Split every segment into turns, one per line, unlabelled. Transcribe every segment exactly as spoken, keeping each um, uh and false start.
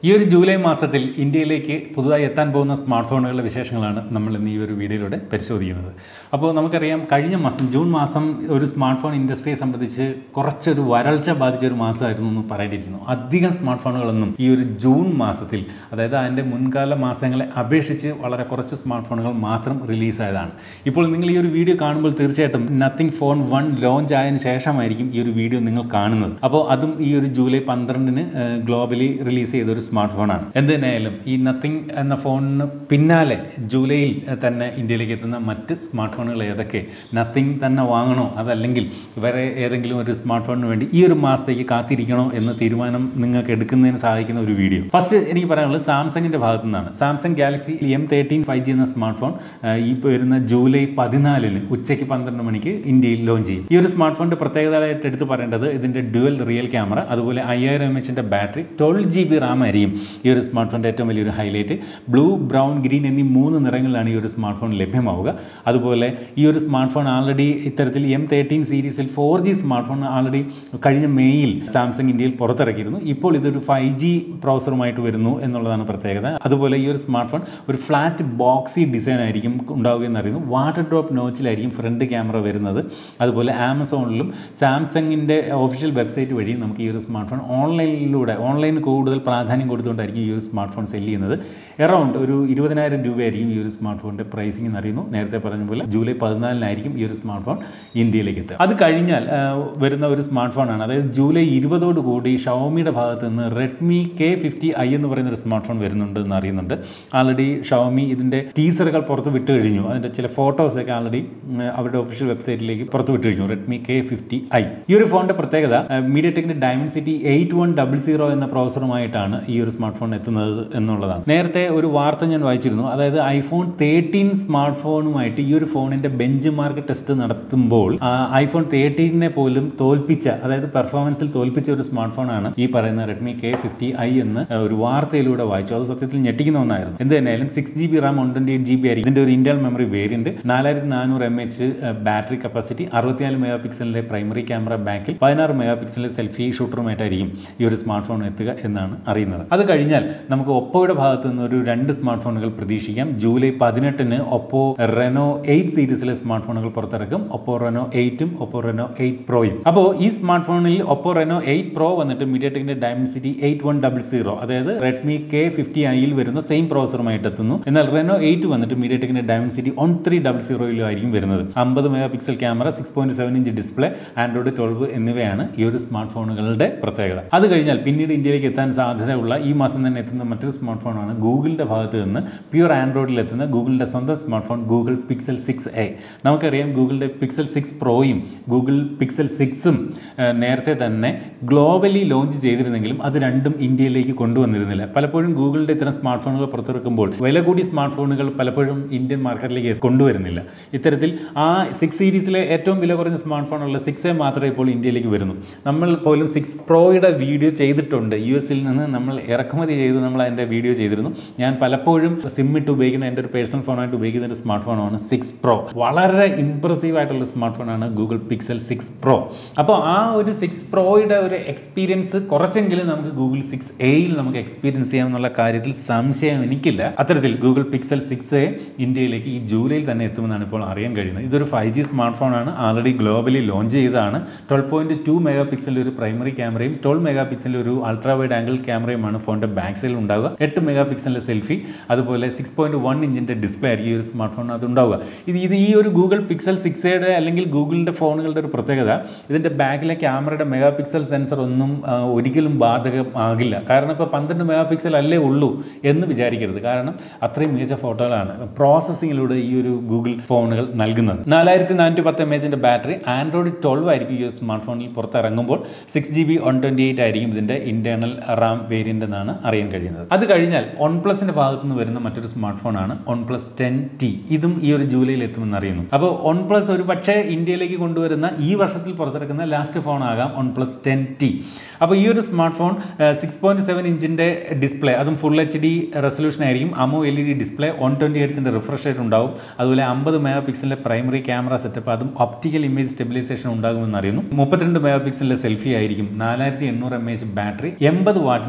ഈ ഒരു ജൂലൈ മാസത്തിൽ ഇന്ത്യയിലേക്ക് പുതുതായി എത്താൻ പോകുന്ന സ്മാർട്ട് ഫോണുകളുടെ വിശേഷങ്ങളാണ് നമ്മൾ ഇന്ന് ഈ ഒരു വീഡിയോയിലൂടെ പരിശോധിക്കുന്നത്. അപ്പോൾ നമുക്കറിയാം, കഴിഞ്ഞ മാസം ജൂൺ മാസം ഒരു സ്മാർട്ട് ഫോൺ ഇൻഡസ്ട്രിയെ സംബന്ധിച്ച് കുറച്ചൊരു വരൾച്ച ബാധിച്ച ഒരു മാസമായിരുന്നു എന്ന് പറയേണ്ടിയിരിക്കുന്നു. അധികം സ്മാർട്ട് ഫോണുകളൊന്നും ഈ ഒരു ജൂൺ മാസത്തിൽ, അതായത് അതിൻ്റെ മുൻകാല മാസങ്ങളെ അപേക്ഷിച്ച് വളരെ കുറച്ച് സ്മാർട്ട് ഫോണുകൾ മാത്രം റിലീസായതാണ്. ഇപ്പോൾ നിങ്ങൾ ഈ ഒരു വീഡിയോ കാണുമ്പോൾ തീർച്ചയായിട്ടും നത്തിങ് ഫോൺ വൺ ലോഞ്ച് ആയതിനു ശേഷമായിരിക്കും ഈ ഒരു വീഡിയോ നിങ്ങൾ കാണുന്നത്. അപ്പോൾ അതും ഈ ഒരു ജൂലൈ പന്ത്രണ്ടിന് ഗ്ലോബലി റിലീസ് ചെയ്തൊരു സ്മാർട്ട് ഫോണാണ്. എന്ത് തന്നെയായാലും ഈ നത്തിങ് എന്ന ഫോണിന് പിന്നാലെ ജൂലൈയിൽ തന്നെ ഇന്ത്യയിലേക്ക് എത്തുന്ന മറ്റ് സ്മാർട്ട് ഫോണുകൾ ഏതൊക്കെ, നത്തിങ് തന്നെ വാങ്ങണോ അതല്ലെങ്കിൽ വേറെ ഏതെങ്കിലും ഒരു സ്മാർട്ട് ഫോണിന് വേണ്ടി ഈ ഒരു മാസത്തേക്ക് കാത്തിരിക്കണോ എന്ന തീരുമാനം നിങ്ങൾക്ക് എടുക്കുന്നതിന് സഹായിക്കുന്ന ഒരു വീഡിയോ. ഫസ്റ്റ് എനിക്ക് പറയാനുള്ളത് സാംസങ്ങിൻ്റെ ഭാഗത്തു നിന്നാണ്. Samsung Galaxy M thirteen five G എന്ന സ്മാർട്ട് ഫോൺ ഈ വരുന്ന ജൂലൈ പതിനാലിന് ഉച്ചയ്ക്ക് പന്ത്രണ്ട് മണിക്ക് ഇന്ത്യയിൽ ലോഞ്ച് ചെയ്യും. ഈ ഒരു സ്മാർട്ട് ഫോണിൻ്റെ പ്രത്യേകതയായിട്ട് എടുത്ത് പറയേണ്ടത് ഇതിൻ്റെ ഡ്യുവൽ റിയൽ ക്യാമറ, അതുപോലെ അയ്യായിരം എം എച്ചിൻ്റെ battery, twelve G B RAM ആയിരിക്കും ഈ ഒരു സ്മാർട്ട് ഫോണിൻ്റെ ഏറ്റവും വലിയൊരു ഹൈലൈറ്റ്. ബ്ലൂ, ബ്രൗൺ, ഗ്രീൻ എന്നീ മൂന്ന് നിറങ്ങളിലാണ് ഈ ഒരു സ്മാർട്ട് ഫോൺ ലഭ്യമാവുക. അതുപോലെ ഈ ഒരു സ്മാർട്ട് ഫോൺ ആൾറെഡി ഇത്തരത്തിൽ എം തേർട്ടീൻ സീരീസിൽ four G smart phone already കഴിഞ്ഞ മെയ്യിൽ സാംസങ് ഇന്ത്യയിൽ പുറത്തിറക്കിയിരുന്നു. ഇപ്പോൾ ഇതൊരു ഫൈവ് ജി പ്രോസറുമായിട്ട് വരുന്നു എന്നുള്ളതാണ് പ്രത്യേകത. അതുപോലെ ഈ ഒരു സ്മാർട്ട് ഫോൺ ഒരു ഫ്ലാറ്റ് ബോക്സി ഡിസൈൻ ആയിരിക്കും ഉണ്ടാവുക എന്നറിയുന്നു. വാട്ടർ ഡ്രോപ്പ് നോച്ചിലായിരിക്കും ഫ്രണ്ട് ക്യാമറ വരുന്നത്. അതുപോലെ ആമസോണിലും സാംസങ്ങിൻ്റെ ഒഫീഷ്യൽ വെബ്സൈറ്റ് വഴിയും നമുക്ക് ഈ ഒരു സ്മാർട്ട് ഫോൺ ഓൺലൈനിലൂടെ ഓൺലൈൻ കൂടുതൽ പ്രാധാന്യം കൊടുത്തുകൊണ്ടായിരിക്കും ഈ ഒരു സ്മാർട്ട് ഫോൺ സെല് ചെയ്യുന്നത്. എറൗണ്ട് ഒരു ഇരുപതിനായിരം രൂപയായിരിക്കും ഈ ഒരു സ്മാർട്ട് ഫോണിൻ്റെ പ്രൈസിംഗ് എന്നറിയുന്നു. നേരത്തെ പറഞ്ഞ പോലെ ജൂലൈ പതിനാലിനായിരിക്കും ഈ ഒരു സ്മാർട്ട് ഫോൺ ഇന്ത്യയിലേക്ക് എത്തുക. അത് കഴിഞ്ഞാൽ വരുന്ന ഒരു സ്മാർട്ട് ഫോണാണ്, അതായത് ജൂലൈ ഇരുപതോട് കൂടി ഷവോമിയുടെ ഭാഗത്ത് നിന്ന് റെഡ്മി കെ ഫിഫ്റ്റി ഐ എന്ന് പറയുന്ന ഒരു സ്മാർട്ട് ഫോൺ വരുന്നുണ്ട് എന്ന് അറിയുന്നുണ്ട്. ആൾറെഡി ഷവോമി ഇതിൻ്റെ ടീസറുകൾ പുറത്ത് വിട്ട് കഴിഞ്ഞു. അതിൻ്റെ ചില ഫോട്ടോസൊക്കെ ആൾറെഡി അവരുടെ ഒഫീഷ്യൽ വെബ്സൈറ്റിലേക്ക് പുറത്ത് വിട്ട് കഴിഞ്ഞു. റെഡ്മി കെ ഫിഫ്റ്റി ഐ ഈ ഒരു ഫോണിൻ്റെ പ്രത്യേകത മീഡിയടെക്കിൻ്റെ Dimensity eight one double zero എന്ന പ്രോസറുമായിട്ടാണ് ഈ ഒരു സ്മാർട്ട് ഫോൺ എത്തുന്നത് എന്നുള്ളതാണ്. നേരത്തെ ഒരു വാർത്ത ഞാൻ വായിച്ചിരുന്നു, അതായത് ഐഫോൺ തേർട്ടീൻ സ്മാർട്ട് ഫോണുമായിട്ട് ഈ ഒരു ഫോണിൻ്റെ ബെഞ്ച് മാർക്ക് ടെസ്റ്റ് നടത്തുമ്പോൾ ഐഫോൺ തേർട്ടീനെ പോലും തോൽപ്പിച്ച, അതായത് പെർഫോമൻസിൽ തോൽപ്പിച്ച ഒരു സ്മാർട്ട് ഫോണാണ് ഈ പറയുന്ന റെഡ്മി കെ ഫിഫ്റ്റി ഐ എന്ന് ഒരു വാർത്തയിലൂടെ വായിച്ചു. അത് സത്യത്തിൽ ഞെട്ടിക്കുന്ന ഒന്നായിരുന്നു. എന്ത് തന്നെയായാലും six G B RAM one twenty eight G B ആയിരിക്കും ഇതിൻ്റെ ഒരു ഇന്റേണൽ മെമ്മറി വേരിയന്റ്. നാലായിരത്തി നാനൂറ് എം എച്ച് ബാറ്ററി കപ്പാസിറ്റി, അറുപത്തിനാല് മെഗാ പിക്സലിന്റെ പ്രൈമറി ക്യാമറ ബാക്കിൽ, പതിനാറ് മെഗാ പിക്സലിന്റെ സെൽഫി ഷൂട്ടറുമായിട്ടായിരിക്കും ഈ ഒരു സ്മാർട്ട് ഫോൺ എത്തുക എന്നാണ് അറിയുന്നത്. അത് കഴിഞ്ഞാൽ നമുക്ക് ഒപ്പോയുടെ ഭാഗത്ത് നിന്ന് ഒരു രണ്ട് സ്മാർട്ട് ഫോണുകൾ പ്രതീക്ഷിക്കാം. ജൂലൈ പതിനെട്ടിന് ഒപ്പോ റെനോ എയ്റ്റ് സീരീസിലെ സ്മാർട്ട് ഫോണുകൾ പുറത്തിറക്കും. ഒപ്പോ റെനോ എയ്റ്റും ഒപ്പോ റെനോ എയ്റ്റ് പ്രോയും. അപ്പോൾ ഈ സ്മാർട്ട് ഫോണിൽ ഒപ്പോ റെനോ എയ്റ്റ് പ്രോ വന്നിട്ട് മീഡിയടെക്കിന്റെ Dimensity eight one double zero, അതായത് റെഡ്മി കെ ഫിഫ്റ്റി ഐയിൽ വരുന്ന സെയിം പ്രോസറുമായിട്ട് എത്തുന്നു. എന്നാൽ റെനോ എയ്റ്റ് വന്നിട്ട് മീഡിയടെക്കിന്റെ ഡയമൻസിറ്റി വൺ ത്രീ ഡബിൾ സീറോയിലും ആയിരിക്കും വരുന്നത്. അമ്പത് mega pixel camera, six point seven inch display, Android twelve എന്നിവയാണ് ഈ ഒരു സ്മാർട്ട് ഫോണുകളുടെ പ്രത്യേകത. അത് കഴിഞ്ഞാൽ പിന്നീട് ഇന്ത്യയിലേക്ക് എത്താൻ സാധ്യതയുള്ള ഈ മാസം തന്നെ എത്തുന്ന മറ്റൊരു സ്മാർട്ട് ഫോണാണ് ഗൂഗിളിന്റെ ഭാഗത്ത് നിന്ന് പ്യൂർ ആൻഡ്രോയിഡിൽ എത്തുന്ന ഗൂഗിളിന്റെ സ്വന്തം smart phone Google Pixel six A. നമുക്കറിയാം, ഗൂഗിളിന്റെ പിക്സൽ സിക്സ് പ്രോയും ഗൂഗിൾ പിക്സൽ സിക്സും നേരത്തെ തന്നെ ഗ്ലോബലി ലോഞ്ച് ചെയ്തിരുന്നെങ്കിലും അത് രണ്ടും ഇന്ത്യയിലേക്ക് കൊണ്ടുവന്നിരുന്നില്ല. പലപ്പോഴും ഗൂഗിളിന്റെ ഇത്തരം സ്മാർട്ട് ഫോണുകൾ പുറത്തിറക്കുമ്പോൾ വില കൂടിയ സ്മാർട്ട് ഫോണുകൾ പലപ്പോഴും ഇന്ത്യൻ മാർക്കറ്റിലേക്ക് കൊണ്ടുവരുന്നില്ല. ഇത്തരത്തിൽ ആ സിക്സ് സീരീസിലെ ഏറ്റവും വില കുറഞ്ഞ സ്മാർട്ട് ഫോണുള്ള സിക്സ് എ മാത്രമേ ഇപ്പോൾ ഇന്ത്യയിലേക്ക് വരുന്നു. നമ്മൾ പോലും സിക്സ് പ്രോയുടെ വീഡിയോ ചെയ്തിട്ടുണ്ട്. യു എസിൽ നിന്ന് നമ്മൾ ഇറക്കുമതി ചെയ്ത് നമ്മൾ അതിൻ്റെ വീഡിയോ ചെയ്തിരുന്നു. ഞാൻ പലപ്പോഴും സിം ഇട്ട് ഉപയോഗിക്കുന്ന എൻ്റെ ഒരു പേഴ്സണൽ ഫോണായിട്ട് ഉപയോഗിക്കുന്ന ഒരു സ്മാർട്ട് ഫോണാണ് സിക്സ് പ്രോ. വളരെ ഇംപ്രസീവ് ആയിട്ടുള്ള സ്മാർട്ട് ഫോണാണ് ഗൂഗിൾ പിക്സൽ സിക്സ് പ്രോ. അപ്പോൾ ആ ഒരു സിക്സ് പ്രോയുടെ ഒരു എക്സ്പീരിയൻസ് കുറച്ചെങ്കിലും നമുക്ക് ഗൂഗിൾ സിക്സ് എയിൽ നമുക്ക് എക്സ്പീരിയൻസ് ചെയ്യാമെന്നുള്ള കാര്യത്തിൽ സംശയം എനിക്കില്ല. അത്തരത്തിൽ ഗൂഗിൾ പിക്സൽ സിക്സ് എ ഇന്ത്യയിലേക്ക് ഈ ജൂലൈയിൽ തന്നെ എത്തുമെന്നാണ് ഇപ്പോൾ അറിയാൻ കഴിയുന്നത്. ഇതൊരു ഫൈവ് ജി സ്മാർട്ട് ഫോണാണ്. ആൾറെഡി ഗ്ലോബലി ലോഞ്ച് ചെയ്തതാണ്. ട്വൽവ് പോയിന്റ് ടു മെഗാ പിക്സലിൻ്റെ ഒരു പ്രൈമറി ക്യാമറയും ട്വൽവ് മെഗാ പിക്സലിൻ്റെ ഒരു അൾട്രാ വൈഡ് ആംഗിൾ ക്യാമറയുമാണ് ഫോണിൻ്റെ ബാക്ക് സൈഡിൽ ഉണ്ടാവുക. എട്ട് മെഗാ പിക്സലിൻ്റെ സെൽഫി, അതുപോലെ സിക്സ് പോയിന്റ് വൺ ഇഞ്ചിൻ്റെ ഡിസ്പ്ലേ ആയിരിക്കും ഈ ഒരു സ്മാർട്ട് ഫോണിനകത്ത് ഉണ്ടാവുക. ഇത് ഇത് ഈ ഒരു ഗൂഗിൾ പിക്സൽ സിക്സ് എയുടെ അല്ലെങ്കിൽ ഗൂഗിളിൻ്റെ ഫോണുകളുടെ ഒരു പ്രത്യേകത, ഇതിൻ്റെ ബാക്കിലെ ക്യാമറയുടെ മെഗാ പിക്സൽ സെൻസർ ഒന്നും ഒരിക്കലും ബാധകമാകില്ല. കാരണം ഇപ്പോൾ പന്ത്രണ്ട് മെഗാ പിക്സൽ അല്ലേ ഉള്ളൂ എന്ന് വിചാരിക്കരുത്. കാരണം അത്രയും മികച്ച ഫോട്ടോകളാണ് പ്രോസസ്സിങ്ങിലൂടെ ഈ ഒരു ഗൂഗിൾ ഫോണുകൾ നൽകുന്നത്. നാലായിരത്തി നാനൂറ്റി പത്ത് എം എച്ചിൻ്റെ ബാറ്ററി, ആൻഡ്രോയിഡ് ട്വൽവ് ആയിരിക്കും ഈ ഒരു സ്മാർട്ട് ഫോണിൽ പുറത്തിറങ്ങുമ്പോൾ. Six G B one twenty eight ആയിരിക്കും ഇതിൻ്റെ ഇന്റേണൽ റാം വേരിയന്റ് എന്നാണ് അറിയാൻ കഴിയുന്നത്. അത് കഴിഞ്ഞാൽ വൺ പ്ലസിന്റെ ഭാഗത്ത് നിന്ന് വരുന്ന മറ്റൊരു സ്മാർട്ട് ഫോണാണ് വൺ പ്ലസ് ടെൻ ടി. ഇതും ഈ ഒരു ജൂലൈയിൽ എത്തുമെന്ന് അറിയുന്നു. അപ്പോൾ വൺ പ്ലസ് ഒരു പക്ഷേ ഇന്ത്യയിലേക്ക് കൊണ്ടുവരുന്ന ഈ വർഷത്തിൽ പുറത്തിറക്കുന്ന ലാസ്റ്റ് ഫോൺ ആകാം വൺ പ്ലസ് ടെൻ ടി. അപ്പോൾ ഈ ഒരു smart phone six point seven ഇഞ്ചിൻ്റെ ഡിസ്പ്ലേ, അതും ഫുൾ എച്ച് ഡി റെസൊല്യൂഷൻ ആയിരിക്കും. അമോ L E D display, one twenty ഹെർട്സിൻ്റെ റിഫ്രഷ് റേറ്റ് ഉണ്ടാവും. അതുപോലെ അമ്പത് മെഗാ പിക്സലിൻ്റെ പ്രൈമറി ക്യാമറ സെറ്റപ്പ്, അതും ഒപ്റ്റിക്കൽ ഇമേജ് സ്റ്റെബിലൈസേഷൻ ഉണ്ടാകുമെന്ന് അറിയുന്നു. മുപ്പത്തിരണ്ട് മെഗാ പിക്സലിൻ്റെ സെൽഫി ആയിരിക്കും. നാലായിരത്തി എണ്ണൂറ് എം എച്ച് ബാറ്ററി, എൺപത് വാട്ടിൻ്റെ ഫാസ്റ്റ്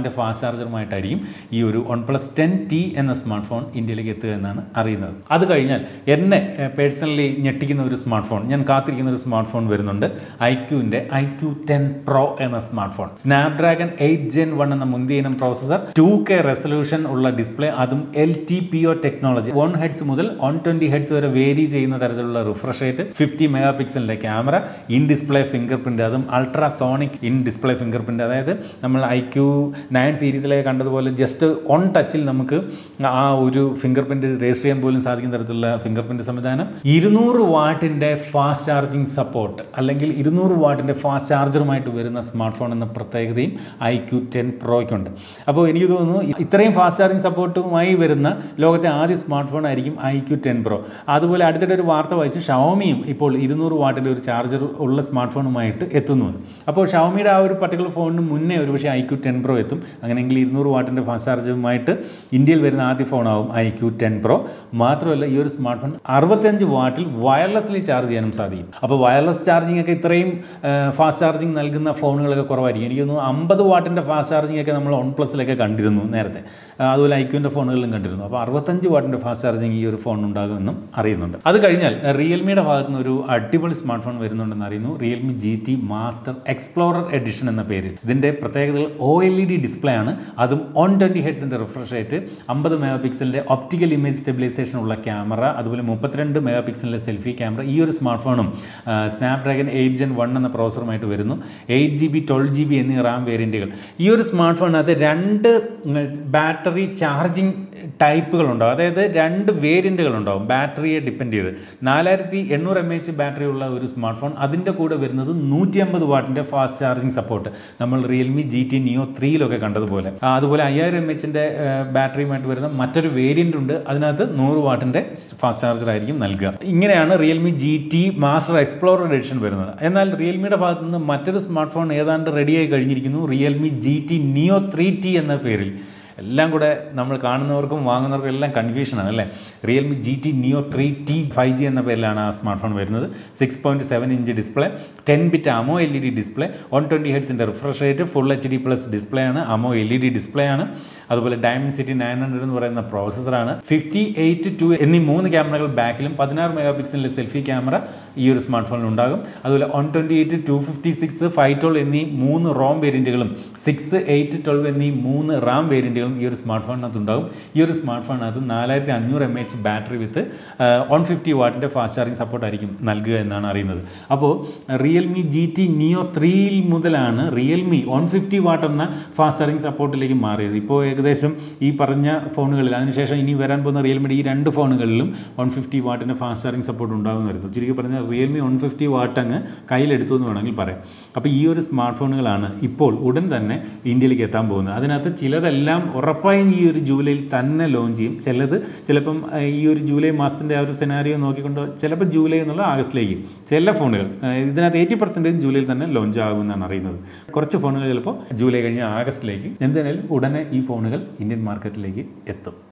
ചാർജറുമായിട്ടായിരിക്കും ഈ ഒരു വൺ പ്ലസ് ടെൻ ടി എന്ന സ്മാർട്ട് ഫോൺ ഇന്ത്യയിലേക്ക് എത്തുക എന്നാണ് അറിയുന്നത്. അത് കഴിഞ്ഞാൽ എന്നെ പേഴ്സണലി ഞെട്ടിക്കുന്ന ഒരു സ്മാർട്ട് ഫോൺ, ഞാൻ കാത്തിരിക്കുന്ന ഒരു സ്മാർട്ട് ഫോൺ വരുന്നുണ്ട്. ഐക്യുവിൻ്റെ ഐ ക്യു ടെൻ പ്രോ എന്ന smart phone. Snapdragon eight gen one എന്ന മുന്തിയ ഇനം പ്രോസസർ, ടു കെ റെസൊല്യൂഷൻ ഉള്ള ഡിസ്പ്ലേ, അതും L T P O technology, one hertz മുതൽ വൺ ട്വന്റി ഹെഡ്സ് വരെ വേരി ചെയ്യുന്ന തരത്തിലുള്ള റിഫ്രഷ് റേറ്റ്, ഫിഫ്റ്റി മെഗാ പിക്സലിന്റെ camera, in display finger print, അതും ultrasonic in display finger print. അതായത് നമ്മൾ ഐ ക്യു നയൻ സീരീസിലേക്ക് കണ്ടതുപോലെ ജസ്റ്റ് ഓൺ ടച്ചിൽ നമുക്ക് ആ ഒരു ഫിംഗർ പ്രിന്റ് രജിസ്റ്റർ ചെയ്യാൻ പോലും സാധിക്കുന്ന തരത്തിലുള്ള ഫിംഗർ പ്രിന്റ് സംവിധാനം, ഇരുന്നൂറ് വാട്ടിന്റെ ഫാസ്റ്റ് ചാർജിങ് സപ്പോർട്ട്, അല്ലെങ്കിൽ ഇരുന്നൂറ് വാട്ടിന്റെ ഫാസ്റ്റ് ചാർജറുമായിട്ട് വരുന്ന സ്മാർട്ട് ഫോൺ എന്ന പ്രത്യേകതയും ഐ ക്യു ടെൻ പ്രോയ്ക്കുണ്ട്. അപ്പോൾ എനിക്ക് തോന്നുന്നു ഇത്രയും ഫാസ്റ്റ് ചാർജിങ് സപ്പോർട്ടുമായി വരുന്ന ലോകത്തെ ആദ്യ സ്മാർട്ട് ഫോൺ ആയിരിക്കും ഐ ക്യു ടെൻ പ്രോ. അതുപോലെ അടുത്തിടെ ഒരു വാർത്ത വായിച്ചു, ഷവോമിയും ഇപ്പോൾ ഇരുന്നൂറ് വാട്ടിൻ്റെ ഒരു ചാർജർ ഉള്ള സ്മാർട്ട് ഫോണുമായിട്ട് എത്തുന്നു. അപ്പോൾ ഷവോമിയുടെ ആ ഒരു പർട്ടിക്കുലർ ഫോണിന് മുന്നേ ഒരു പക്ഷേ ഐ ക്യു ടെൻ പ്രോ എത്തും. അങ്ങനെയെങ്കിൽ ഇരുന്നൂറ് വാട്ടിൻ്റെ ഫാസ്റ്റ് ചാർജറുമായിട്ട് ഇന്ത്യയിൽ വരുന്ന ആദ്യ ഫോണാവും ഐ ക്യു ടെൻ പ്രോ. മാത്രമല്ല ഈ ഒരു സ്മാർട്ട് ഫോൺ അറുപത്തഞ്ച് വാട്ടിൽ വയർലെസ്ലി ചാർജ് ചെയ്യാനും സാധിക്കും. അപ്പോൾ വയർലെസ് ചാർജിങ് ഒക്കെ ഇത്രയും ഫാസ്റ്റ് ചാർജിങ് നൽകുന്ന ഫോണുകളൊക്കെ കുറവായിരിക്കും. എനിക്ക് തോന്നുന്നു അമ്പത് വാട്ടിൻ്റെ ഫാസ്റ്റ് ചാർജിങ് ഒക്കെ നമ്മൾ വൺ പ്ലസിലൊക്കെ കണ്ടിരുന്നു നേരത്തെ, അതുപോലെ ഐക്യുവിൻ്റെ ഫോണുകളിലും കണ്ടിരുന്നു. അപ്പോൾ അറുപത്തഞ്ച് വാട്ടിൻ്റെ ഫാസ്റ്റ് ചാർജിങ് ഈ ഒരു ഫോൺ ഉണ്ടാകുമെന്നും അറിയുന്നുണ്ട്. അത് കഴിഞ്ഞാൽ റിയൽമിയുടെ ഭാഗത്ത് നിന്ന് ഒരു അടിപൊളി സ്മാർട്ട് ഫോൺ വരുന്നുണ്ടെന്ന് അറിയുന്നു. Realme G T master explorer Edition എന്ന പേരിൽ. ഇതിൻ്റെ പ്രത്യേകതകൾ O L E D display ആണ്, അതും വൺ ട്വൻറ്റി ഹെഡ്സിൻ്റെ റിഫ്രഷ് റേറ്റ്, അമ്പത് മെഗാ പിക്സലിൻ്റെ ഒപ്റ്റിക്കൽ ഇമേജ് സ്റ്റെബിലൈസേഷൻ ഉള്ള ക്യാമറ, അതുപോലെ മുപ്പത്തിരണ്ട് മെഗാ പിക്സലിൻ്റെ സെൽഫി ക്യാമറ. ഈ ഒരു സ്മാർട്ട് ഫോണും സ്നാപ്ഡ്രാഗൺ എയ്റ്റ് ജെൻ വൺ എന്ന പ്രോസറുമായിട്ട് വരുന്നു. Eight G B twelve G B എന്നീ റാം വേരിയൻറ്റുകൾ. ഈ ഒരു സ്മാർട്ട് ഫോണിനകത്ത് രണ്ട് ബാറ്ററി ചാർജിങ് ടൈപ്പുകളുണ്ടാവും, അതായത് രണ്ട് വേരിയൻറ്റുകളുണ്ടാവും ബാറ്ററിയെ ഡിപ്പെൻഡ് ചെയ്ത്. നാലായിരത്തി എണ്ണൂറ് എം എച്ച് ബാറ്ററി ഉള്ള ഒരു സ്മാർട്ട് ഫോൺ, അതിൻ്റെ കൂടെ വരുന്നത് നൂറ്റി അമ്പത് വാട്ടിൻ്റെ ഫാസ്റ്റ് ചാർജിങ് സപ്പോർട്ട്, നമ്മൾ റിയൽമി ജി ടി നിയോ ത്രീയിലൊക്കെ കണ്ടതുപോലെ. അതുപോലെ അയ്യായിരം എം എച്ചിൻ്റെ ബാറ്ററിയുമായിട്ട് വരുന്ന മറ്റൊരു വേരിയൻ്റ് ഉണ്ട്, അതിനകത്ത് നൂറ് വാട്ടിൻ്റെ ഫാസ്റ്റ് ചാർജർ ആയിരിക്കും നൽകുക. ഇങ്ങനെയാണ് Realme G T master explorer edition വരുന്നത്. എന്നാൽ റിയൽമിയുടെ ഭാഗത്ത് നിന്ന് മറ്റൊരു സ്മാർട്ട് ഫോൺ ഏതാണ്ട് റെഡിയായി കഴിഞ്ഞിരിക്കുന്നു, Realme G T Neo three T എന്ന പേരിൽ. എല്ലാം കൂടെ നമ്മൾ കാണുന്നവർക്കും വാങ്ങുന്നവർക്കും എല്ലാം കൺഫ്യൂഷനാണ് അല്ലേ. Realme G T Neo three T five G എന്ന പേരിലാണ് ആ സ്മാർട്ട് ഫോൺ വരുന്നത്. Six point seven inch display, ten bit അമോ L E D display, one twenty ഹെഡ്സിൻ്റെ refresh rate, full H D plus display ആണ്, അമോ എൽ ഇ ഡി ഡിസ്പ്ലേ ആണ്. അതുപോലെ Dimensity nine hundred എന്ന് പറയുന്ന പ്രോസസ്സറാണ്. ഫിഫ്റ്റി എയ്റ്റ് ടു എന്നീ മൂന്ന് ക്യാമറകൾ ബാക്കിലും പതിനാറ് മെഗാ പിക്സലിൻ്റെ സെൽഫി ക്യാമറ ഈ ഒരു സ്മാർട്ട് ഫോണിൽ ഉണ്ടാകും. അതുപോലെ one twenty eight two fifty six five twelve എന്നീ മൂന്ന് റോം വേരിയൻറ്റുകളും സിക്സ് എയ്റ്റ് ട്വൽവ് എന്നീ മൂന്ന് റാം വേരിയൻറ്റുകളും ഈ ഒരു സ്മാർട്ട് ഫോണിനകത്ത് ഉണ്ടാകും. ഈ ഒരു സ്മാർട്ട് ഫോണിനകത്ത് നാലായിരത്തി അഞ്ഞൂറ് M H battery with one fifty വാട്ടിൻ്റെ ഫാസ്റ്റ് ചാർജിങ് സപ്പോർട്ടായിരിക്കും നൽകുക എന്നാണ് അറിയുന്നത്. അപ്പോൾ റിയൽമി ജി ടി നിയോ ത്രീയിൽ മുതലാണ് റിയൽമി വൺ ഫിഫ്റ്റി വാട്ട് എന്ന ഫാസ്റ്റ് ചാർജിങ് സപ്പോർട്ടിലേക്ക് മാറിയത്. ഇപ്പോൾ ഏകദേശം ഈ പറഞ്ഞ ഫോണുകളിൽ, അതിനുശേഷം ഇനി വരാൻ പോകുന്ന റിയൽമിയുടെ ഈ രണ്ട് ഫോണുകളിലും വൺ ഫിഫ്റ്റി വാട്ടിൻ്റെ ഫാസ്റ്റ് ചാർജിങ് സപ്പോർട്ട് ഉണ്ടാകുമെന്ന് വരുന്നു. ചുരുക്കി പറഞ്ഞാൽ റിയൽമി വൺ ഫിഫ്റ്റി വാട്ട് അങ്ങ് കയ്യിലെടുത്തു എന്ന് വേണമെങ്കിൽ പറയാം. അപ്പോൾ ഈ ഒരു സ്മാർട്ട് ഫോണുകളാണ് ഇപ്പോൾ ഉടൻ തന്നെ ഇന്ത്യയിലേക്ക് എത്താൻ പോകുന്നത്. അതിനകത്ത് ചിലതെല്ലാം ഉറപ്പായും ഈ ഒരു ജൂലൈയിൽ തന്നെ ലോഞ്ച് ചെയ്യും. ചിലത് ചിലപ്പം ഈ ഒരു ജൂലൈ മാസത്തിൻ്റെ ആ ഒരു സെനാരിയോ നോക്കിക്കൊണ്ട് ചിലപ്പോൾ ജൂലൈ എന്നുള്ള ആഗസ്റ്റിലേക്ക്, ചില ഫോണുകൾ ഇതിനകത്ത് എയ്റ്റി പെർസെൻറ്റേജ് ജൂലൈയിൽ തന്നെ ലോഞ്ച് ആകുമെന്നാണ് അറിയുന്നത്. കുറച്ച് ഫോണുകൾ ചിലപ്പോൾ ജൂലൈ കഴിഞ്ഞ് ആഗസ്റ്റിലേക്ക്. എന്തായാലും ഉടനെ ഈ ഫോണുകൾ ഇന്ത്യൻ മാർക്കറ്റിലേക്ക് എത്തും.